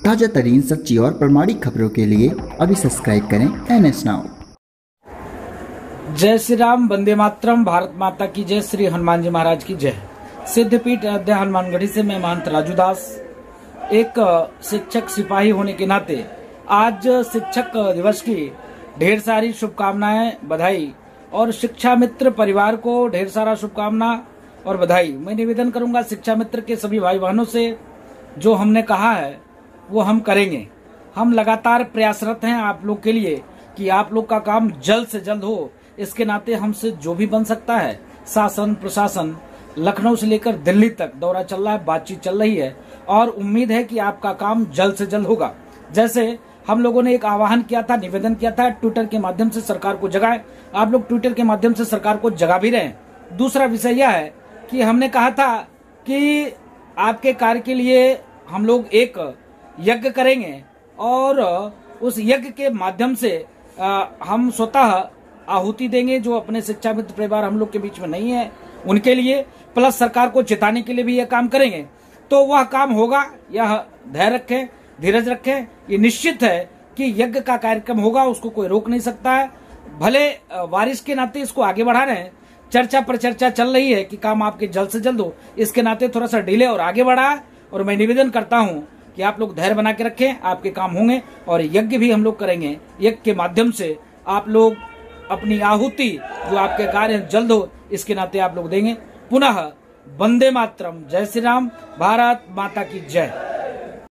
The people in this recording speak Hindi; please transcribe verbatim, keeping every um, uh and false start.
ताजा तरीन सच्ची और प्रमाणिक खबरों के लिए अभी सब्सक्राइब करें एन एस नाउ। जय श्री राम, वंदे मातरम, भारत माता की जय, श्री हनुमान जी महाराज की जय। सिद्धपीठ अयोध्या हनुमानगढ़ी से मैं महंत राजू दास। एक शिक्षक सिपाही होने के नाते आज शिक्षक दिवस की ढेर सारी शुभकामनाएं, बधाई और शिक्षा मित्र परिवार को ढेर सारा शुभकामना और बधाई। मैं निवेदन करूंगा शिक्षा मित्र के सभी भाई बहनों से, जो हमने कहा है वो हम करेंगे। हम लगातार प्रयासरत हैं आप लोग के लिए कि आप लोग का काम जल्द से जल्द हो। इसके नाते हमसे जो भी बन सकता है, शासन प्रशासन लखनऊ से लेकर दिल्ली तक दौरा चल रहा है, बातचीत चल रही है और उम्मीद है कि आपका काम जल्द से जल्द होगा। जैसे हम लोगों ने एक आह्वान किया था, निवेदन किया था, ट्विटर के माध्यम से सरकार को जगाए। आप लोग ट्विटर के माध्यम से सरकार को जगा भी रहे हैं। दूसरा विषय यह है कि हमने कहा था कि आपके कार्य के लिए हम लोग एक यज्ञ करेंगे और उस यज्ञ के माध्यम से आ, हम स्वतः आहुति देंगे। जो अपने शिक्षा मित्र परिवार हम लोग के बीच में नहीं है उनके लिए, प्लस सरकार को चिताने के लिए भी यह काम करेंगे। तो वह काम होगा, यह धैर्य रखें, धीरज रखें। ये निश्चित है कि यज्ञ का कार्यक्रम होगा, उसको कोई रोक नहीं सकता है। भले वारिस के नाते इसको आगे बढ़ा रहे हैं, चर्चा पर चर्चा चल रही है कि काम आपके जल्द से जल्द हो, इसके नाते थोड़ा सा डिले और आगे बढ़ा है। और मैं निवेदन करता हूं कि आप लोग धैर्य बना के रखें, आपके काम होंगे और यज्ञ भी हम लोग करेंगे। यज्ञ के माध्यम से आप लोग अपनी आहुति, जो आपके कार्य जल्द हो, इसके नाते आप लोग देंगे। पुनः वंदे मातरम, जय श्री राम, भारत माता की जय।